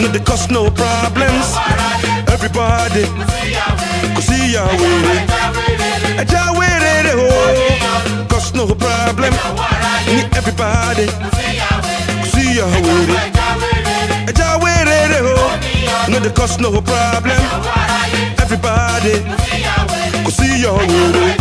know they cause no problems. Everybody could see your way. Cause no problem. Everybody could see your way. No they cause no problem. Everybody could see your way.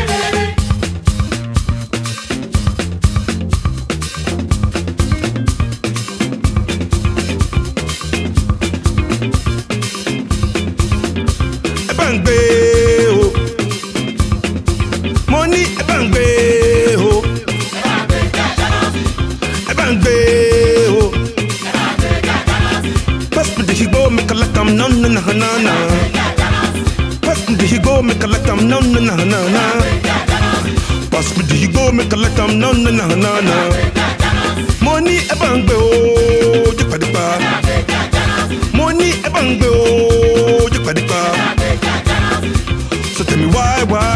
Money ebangbe ho, ebangbe ho. Pass me the higo, make a like I'm none na na na. Pass me the higo, make a like I'm none na na na. Pass me the higo, make a like I'm none na na na. Money ebangbe ho, jepadipa. Money ebangbe ho, jepadipa. So tell me why?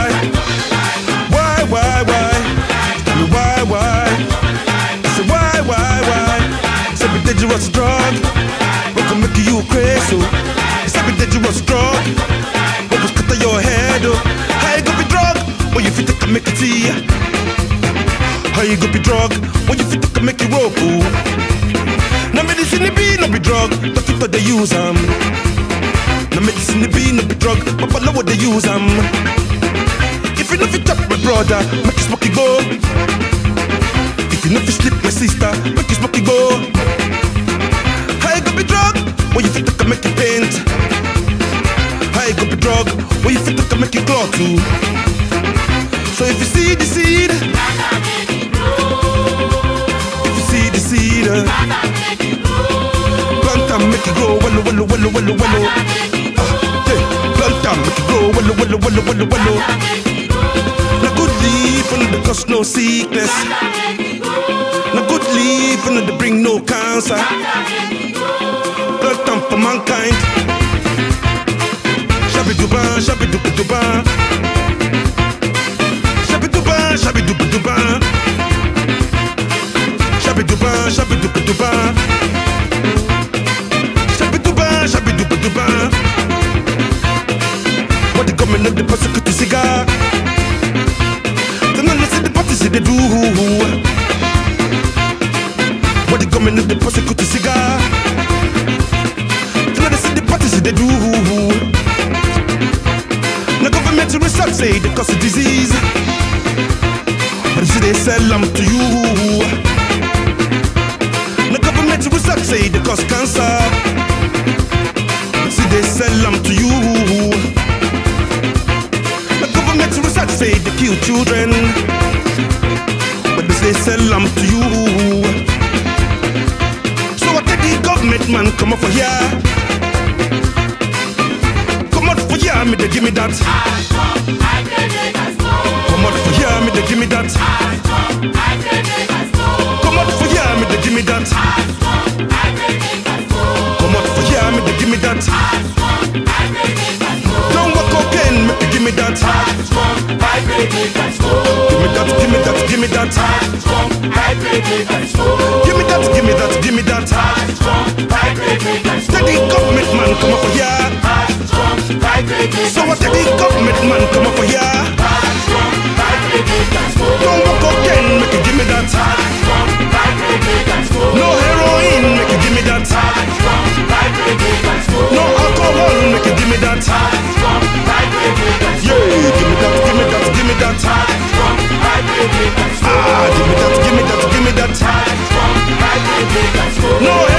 Tell me why? I say why? Say be dangerous drug, we can make you crazy. Say be dangerous drug, we can scatter your head. How you go be drug? When you fit to make it tea. How you go be drug? When you fit to make it rope. Now medicine be no be drug, don't you they use them. No medicine be no be drug, but follow what they use If you know fit up my brother, make you smoke it go. If you know fit sleep my sister, make you smoke it go. How you go be drug? When you fit to make it paint. How you go be drug? When you fit to make it cloth too. So if you see the seed, if you see the seed, plant and make it grow, wello. Plant make it grow, wello. Na good leaf and they cause no sickness. Na good leaf and they bring no cancer. Plant for mankind. Shabiduba. Shabiduba. What the government of the prosecute cigar? Then I see the parties they do. What the government of the prosecute cigar? Then I see the parties they do. The government research say they cause a disease, but you see they sell them to you. The government research say they cause cancer, but see they sell them to you. The government research say they kill children, but they sell them to you. So I tell the government man, come up for here. Come out for here, me they give me that. Come out for here, me they give me that. Come out for here, me they give me that. Come out for here, me they give me that. Don't work cocaine, make you give me that. Give me that. Give me that. Give me that. Tell the government man, come up for here. So what tell the government man, come up for here. Don't work cocaine, make you give me that. No heroin, make you give me that. No alcohol, make you give me that. Yeah, give me that. Give me that. Give me that. Give me that. Give me that. No